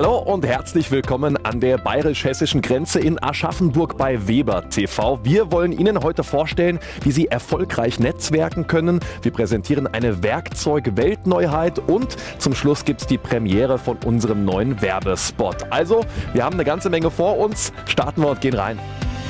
Hallo und herzlich willkommen an der bayerisch-hessischen Grenze in Aschaffenburg bei Weber TV. Wir wollen Ihnen heute vorstellen, wie Sie erfolgreich netzwerken können. Wir präsentieren eine Werkzeug-Weltneuheit und zum Schluss gibt es die Premiere von unserem neuen Werbespot. Also, wir haben eine ganze Menge vor uns. Starten wir und gehen rein.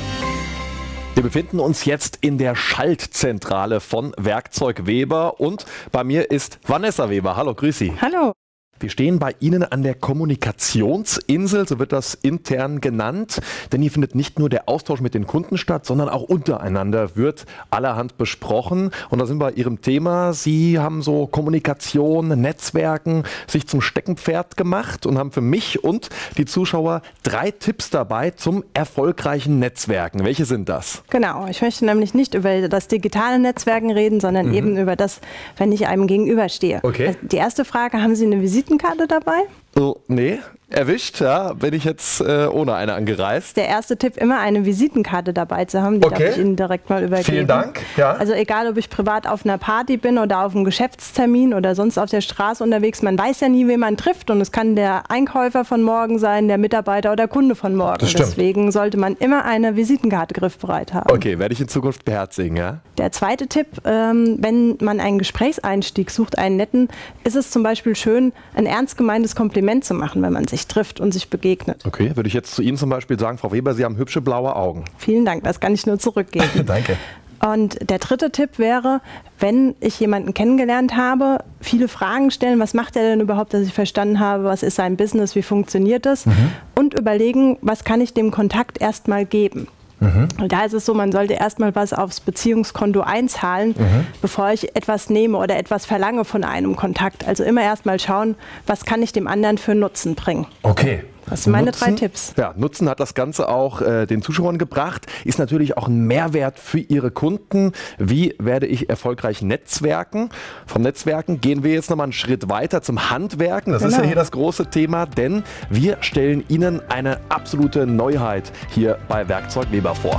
Wir befinden uns jetzt in der Schaltzentrale von Werkzeug Weber und bei mir ist Vanessa Weber. Hallo, grüß Sie. Hallo. Wir stehen bei Ihnen an der Kommunikationsinsel, so wird das intern genannt, denn hier findet nicht nur der Austausch mit den Kunden statt, sondern auch untereinander wird allerhand besprochen. Und da sind wir bei Ihrem Thema. Sie haben so Kommunikation, Netzwerken sich zum Steckenpferd gemacht und haben für mich und die Zuschauer 3 Tipps dabei zum erfolgreichen Netzwerken. Welche sind das? Genau, ich möchte nämlich nicht über das digitale Netzwerken reden, sondern eben über das, wenn ich einem gegenüberstehe. Okay. Die erste Frage, haben Sie eine Visitenkarte dabei? Oh, nee, erwischt, ja, bin ich jetzt ohne eine angereist. Der erste Tipp, immer eine Visitenkarte dabei zu haben, die darf ich Ihnen direkt mal übergeben. Vielen Dank. Ja. Also egal, ob ich privat auf einer Party bin oder auf einem Geschäftstermin oder sonst auf der Straße unterwegs, man weiß ja nie, wen man trifft und es kann der Einkäufer von morgen sein, der Mitarbeiter oder Kunde von morgen. Das stimmt. Deswegen sollte man immer eine Visitenkarte griffbereit haben. Okay, werde ich in Zukunft beherzigen, ja? Der zweite Tipp, wenn man einen Gesprächseinstieg sucht, einen netten, ist es zum Beispiel schön, ein ernst gemeintes Kompliment zu machen, wenn man sich trifft und sich begegnet. Okay, würde ich jetzt zu Ihnen zum Beispiel sagen, Frau Weber, Sie haben hübsche blaue Augen. Vielen Dank, das kann ich nur zurückgeben. Danke. Und der dritte Tipp wäre, wenn ich jemanden kennengelernt habe, viele Fragen stellen, was macht er denn überhaupt, dass ich verstanden habe, was ist sein Business, wie funktioniert das? Und überlegen, was kann ich dem Kontakt erstmal geben. Und da ist es so, man sollte erstmal was aufs Beziehungskonto einzahlen, bevor ich etwas nehme oder etwas verlange von einem Kontakt. Also immer erstmal schauen, was kann ich dem anderen für Nutzen bringen. Okay. Das sind meine 3 Tipps. Ja, Nutzen hat das Ganze auch den Zuschauern gebracht, ist natürlich auch ein Mehrwert für Ihre Kunden. Wie werde ich erfolgreich netzwerken? Vom Netzwerken gehen wir jetzt nochmal einen Schritt weiter zum Handwerken. Das ist ja hier das große Thema, denn wir stellen Ihnen eine absolute Neuheit hier bei Werkzeug Weber vor.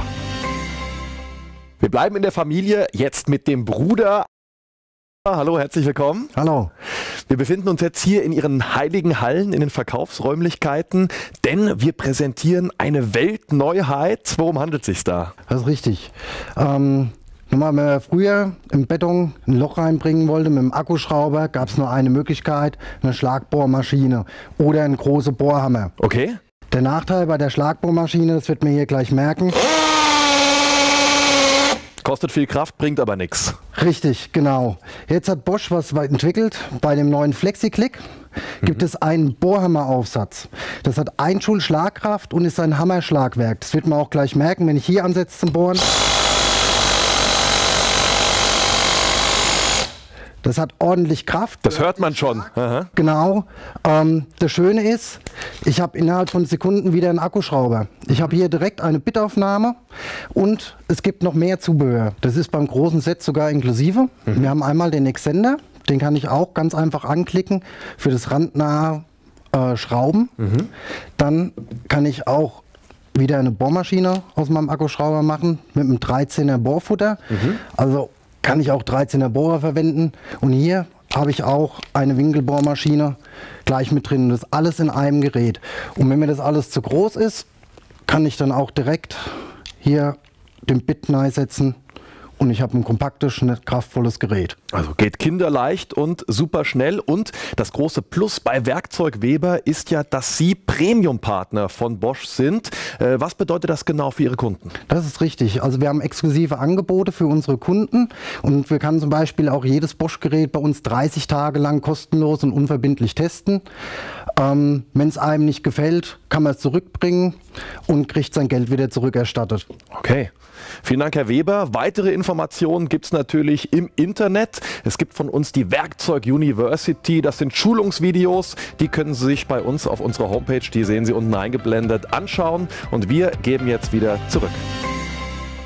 Wir bleiben in der Familie, jetzt mit dem Bruder. Hallo, herzlich willkommen. Hallo. Wir befinden uns jetzt hier in Ihren heiligen Hallen, in den Verkaufsräumlichkeiten, denn wir präsentieren eine Weltneuheit. Worum handelt es sich da? Das ist richtig. Wenn man früher im Beton ein Loch reinbringen wollte mit dem Akkuschrauber, gab es nur eine Möglichkeit, eine Schlagbohrmaschine oder einen großen Bohrhammer. Okay. Der Nachteil bei der Schlagbohrmaschine, das wird man hier gleich merken. Kostet viel Kraft, bringt aber nichts. Richtig, genau. Jetzt hat Bosch was entwickelt. Bei dem neuen FlexiClick gibt es einen Bohrhammeraufsatz. Das hat 1 Joule Schlagkraft und ist ein Hammerschlagwerk. Das wird man auch gleich merken, wenn ich hier ansetze zum Bohren. Das hat ordentlich Kraft. Das hört man schon. Aha. Genau. Das Schöne ist, ich habe innerhalb von Sekunden wieder einen Akkuschrauber. Ich habe hier direkt eine Bitaufnahme und es gibt noch mehr Zubehör. Das ist beim großen Set sogar inklusive. Wir haben einmal den Extender, den kann ich auch ganz einfach anklicken für das randnahe Schrauben. Dann kann ich auch wieder eine Bohrmaschine aus meinem Akkuschrauber machen mit einem 13er Bohrfutter. Also kann ich auch 13er Bohrer verwenden. Und hier habe ich auch eine Winkelbohrmaschine gleich mit drin. Das ist alles in einem Gerät. Und wenn mir das alles zu groß ist, kann ich dann auch direkt hier den Bit setzen. Und ich habe ein kompaktes, kraftvolles Gerät. Also geht kinderleicht und super schnell. Und das große Plus bei Werkzeug Weber ist ja, dass Sie Premium-Partner von Bosch sind. Was bedeutet das genau für Ihre Kunden? Das ist richtig. Also wir haben exklusive Angebote für unsere Kunden. Und wir können zum Beispiel auch jedes Bosch-Gerät bei uns 30 Tage lang kostenlos und unverbindlich testen. Wenn es einem nicht gefällt, kann man es zurückbringen und kriegt sein Geld wieder zurückerstattet. Okay. Vielen Dank, Herr Weber. Weitere Informationen gibt es natürlich im Internet. Es gibt von uns die Werkzeug University. Das sind Schulungsvideos. Die können Sie sich bei uns auf unserer Homepage, die sehen Sie unten eingeblendet, anschauen. Und wir geben jetzt wieder zurück. Und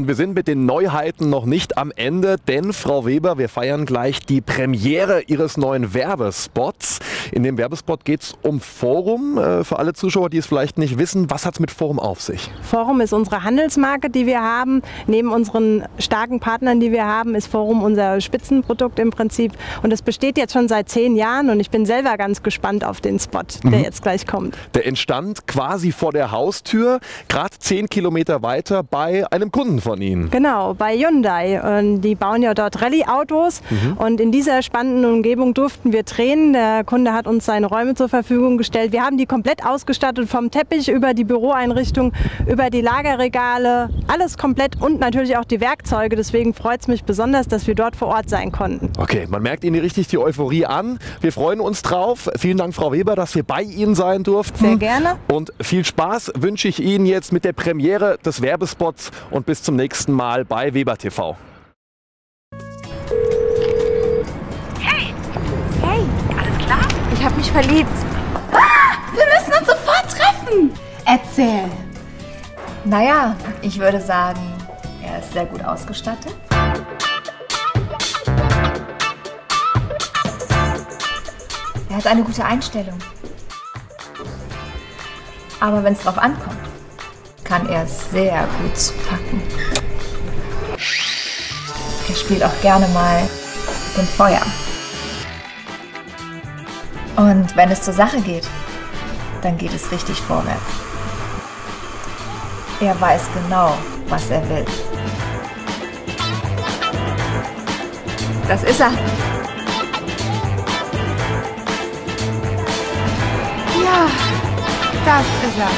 Und wir sind mit den Neuheiten noch nicht am Ende, denn Frau Weber, wir feiern gleich die Premiere Ihres neuen Werbespots. In dem Werbespot geht es um Forum. Für alle Zuschauer, die es vielleicht nicht wissen, was hat es mit Forum auf sich? Forum ist unsere Handelsmarke, die wir haben. Neben unseren starken Partnern, die wir haben, ist Forum unser Spitzenprodukt im Prinzip. Und das besteht jetzt schon seit 10 Jahren und ich bin selber ganz gespannt auf den Spot, der jetzt gleich kommt. Der entstand quasi vor der Haustür, gerade 10 Kilometer weiter bei einem Kunden von Ihnen. Genau, bei Hyundai. Und die bauen ja dort Rallye-Autos und in dieser spannenden Umgebung durften wir drehen. Der Kunde hat uns seine Räume zur Verfügung gestellt. Wir haben die komplett ausgestattet, vom Teppich über die Büroeinrichtung, über die Lagerregale, alles komplett und natürlich auch die Werkzeuge. Deswegen freut es mich besonders, dass wir dort vor Ort sein konnten. Okay, man merkt Ihnen richtig die Euphorie an. Wir freuen uns drauf. Vielen Dank, Frau Weber, dass wir bei Ihnen sein durften. Sehr gerne. Und viel Spaß wünsche ich Ihnen jetzt mit der Premiere des Werbespots und bis zum nächsten Mal bei Weber TV. Hey, alles klar? Ich habe mich verliebt. Wir müssen uns sofort treffen. Erzähl. Naja, ich würde sagen, er ist sehr gut ausgestattet. Er hat eine gute Einstellung. Aber wenn es drauf ankommt, kann er sehr gut packen. Er spielt auch gerne mal mit dem Feuer. Und wenn es zur Sache geht, dann geht es richtig vorwärts. Er weiß genau, was er will. Das ist er. Ja, das ist er.